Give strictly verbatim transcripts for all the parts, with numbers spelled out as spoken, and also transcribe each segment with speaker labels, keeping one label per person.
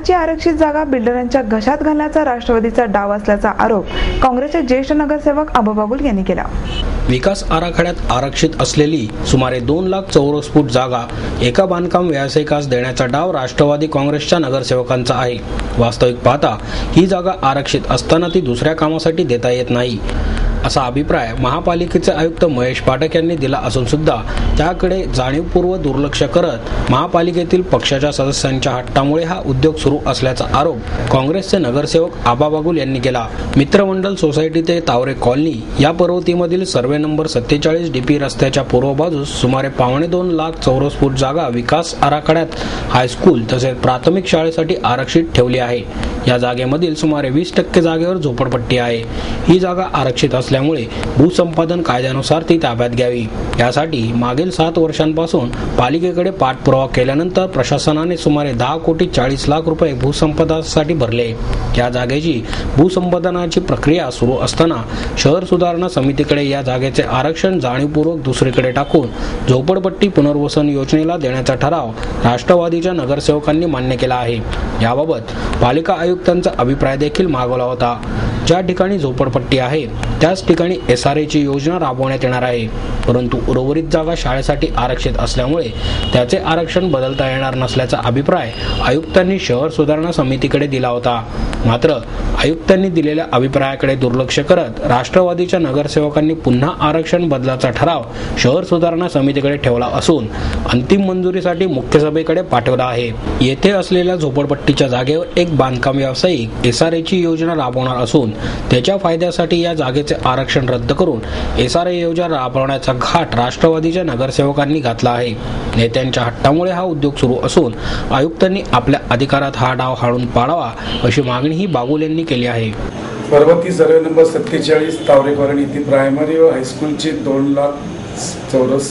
Speaker 1: विकासची आरक्षित जागा बिल्डरांच्या घशात घालण्याचा राष्ट्रवादीचा डाव असल्याचा आरोप काँग्रेसचे ज्येष्ठ नगरसेवक आबा बागुल यांनी केला।
Speaker 2: विकास आराखड्यात आरक्षित असलेली सुमारे दोन लाख चौरस फूट जागा एका बांधकाम व्यावसायिकास देण्याचा डाव राष्ट्रवादी काँग्रेसच्या नगरसेवकांचा आहे। वास्तविक पाहता ही जागा आरक्षित असताना ती दुसऱ्या कामासाठी देता येत नाही असा अभिप्राय महापालिकेचे आयुक्त महेश पाठक यांनी दिला असून सुद्धा त्याकडे जाणीवपूर्वक दुर्लक्ष करत महापालिकेतील पक्षाच्या सदस्यांच्या हट्टामुळे हा उद्योग सुरू असल्याचा आरोप काँग्रेसचे नगरसेवक आबा बागुल यांनी केला। मित्रमंडल सोसायटी ते तावरे कॉलनी या पर्वतीमधील सर्वे नंबर सत्तेचाळीस डीपी रस्त्याच्या पूर्व बाजूस सुमारे पावणे दोन लाख चौरस फूट जागा विकास आराखड्यात हायस्कूल तसेच प्राथमिक शाळेसाठी आरक्षित ठेवली आहे। या जागेमधील सुमारे वीस टक्के जागेवर झोपडपट्टी आहे। ही जागा आरक्षित असल्यामुळे भूसंपादन कायद्यानुसार ती ताब्यात घ्यावी यासाठी मागील सात वर्षांपासून पालिकेकडे पाठपुरावा केल्यानंतर प्रशासनाने सुमारे दहा कोटी चाळीस लाख रुपये भूसंपादनासाठी भरले। या जागेची भूसंपादनाची प्रक्रिया सुरू असताना शहर सुधारणा समितीकडे या जागेचे आरक्षण जाणीवपूर्वक दुसरीकडे टाकून झोपडपट्टी पुनर्वसन योजनेला देण्याचा ठराव राष्ट्रवादीच्या नगरसेवकांनी मान्य केला आहे। याबाबत पालिका आयुक्तांचा अभिप्राय देखील मागवला होता। ज्या ठिकाणी झोपडपट्टी आहे त्याच ठिकाणी एस आर एची योजना राबवण्यात येणार आहे, परंतु उर्वरित जागा शाळेसाठी आरक्षित असल्यामुळे त्याचे आरक्षण बदलता येणार नसल्याचा अभिप्राय आयुक्तांनी शहर सुधारणा समितीकडे दिला होता। मात्र आयुक्तांनी दिलेल्या अभिप्रायाकडे दुर्लक्ष करत राष्ट्रवादीच्या नगरसेवकांनी पुन्हा आरक्षण बदलाचा ठराव शहर सुधारणा समितीकडे ठेवला असून अंतिम मंजुरीसाठी मुख्य सभेकडे पाठवला आहे। येथे असलेल्या झोपडपट्टीच्या जागेवर एक बांधकाम व्यावसायिक एस आर एची योजना राबवणार असून त्याच्या फायद्यासाठी या जागेचे आरक्षण रद्द करून एस आर ए योजना राबवण्याचा घाट राष्ट्रवादीच्या नगरसेवकांनी घातला आहे। नेत्यांच्या हट्टामुळे हा उद्योग सुरू असून आयुक्तांनी आपल्या अधिकारात हा डाव हाणून पाडावा अशी मागणीही बागुल यांनी केली आहे।
Speaker 3: पर्वती सर्वे नंबर सत्तेचाळीस तावरे कॉलनी येथील प्रायमरी व हायस्कूलची दोन लाख चौरस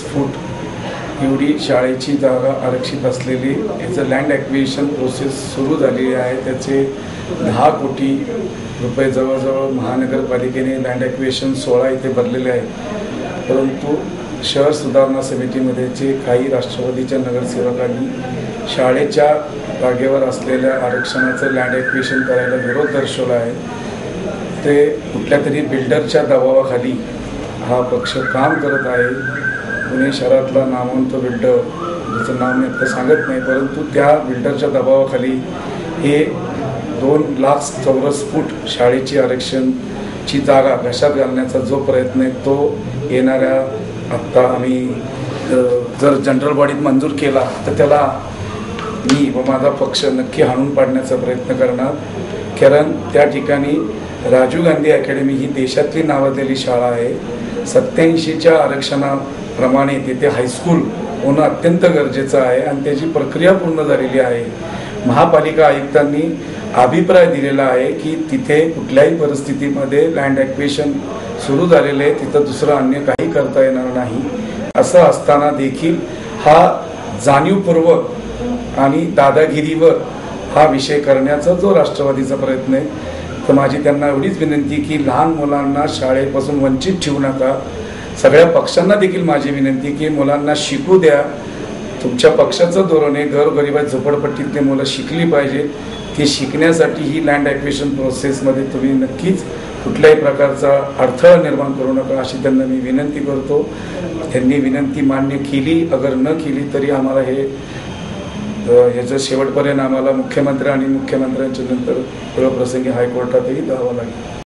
Speaker 3: फूट एवढी शाळेची जागा आरक्षित असलेली याचं लँड ॲक्विजिशन प्रोसेस सुरू झालेली आहे। त्याचे दहा कोटी रुपये जवळजवळ महानगरपालिकेने लँड ॲक्विजिशन सोळा इथे भरलेले आहे, परंतु शहर सुधारणा समितीमध्ये जे काही राष्ट्रवादीच्या नगरसेवकांनी शाळेच्या जागेवर असलेल्या आरक्षणाचं लँड ॲक्विजिशन करायला विरोध दर्शवला आहे, ते कुठल्या तरी बिल्डरच्या दबावाखाली हा पक्ष काम करत आहे। पुणे शहरातला नामवंत बिल्डर, ज्याचं नाव मी आता सांगत नाही, परंतु त्या बिल्डरच्या दबावाखाली हे दोन लाख चौरस फूट शाळेची आरक्षणची जागा घशात घालण्याचा जो प्रयत्न आहे तो येणाऱ्या आत्ता आम्ही जर जनरल बॉडीत मंजूर केला तर त्याला मी व माझा पक्ष नक्की हाणून पाडण्याचा प्रयत्न करणार। कारण त्या ठिकाणी राजीव गांधी अकॅडमी ही देशातली नावाजलेली शाळा आहे। सत्याऐंशीच्या आरक्षणाप्रमाणे तिथे हायस्कूल होणं अत्यंत गरजेचं आहे आणि त्याची प्रक्रिया पूर्ण झालेली आहे। महापालिका आयुक्तांनी अभिप्राय दिलेला आहे की तिथे कुठल्याही परिस्थितीमध्ये लँड ॲक्विजिशन सुरू झालेले आहे, तिथं दुसरं अन्य काही करता येणार नाही। असं असताना देखील हा जाणीवपूर्वक आणि दादागिरीवर हा विषय करण्याचा जो राष्ट्रवादीचा प्रयत्न आहे, तर माझी त्यांना एवढीच विनंती की लहान मुलांना शाळेपासून वंचित ठेवू नका। सगळ्या पक्षांना देखील माझी विनंती की मुलांना शिकू द्या। तुमच्या पक्षाचं धोरण आहे गरगरिबात झोपडपट्टीतले मुलं शिकली पाहिजे, ती शिकण्यासाठी ही लँड ॲक्विजिशन प्रोसेसमध्ये तुम्ही नक्कीच कुठल्याही प्रकारचा अडथळा निर्माण करू नका अशी त्यांना मी विनंती करतो। त्यांनी विनंती मान्य केली, अगर न केली तरी आम्हाला हे ह्याचं शेवटपर्यंत आम्हाला मुख्यमंत्री आणि मुख्यमंत्र्यांच्या नंतर प्रसंगी हायकोर्टातही जावं लागेल।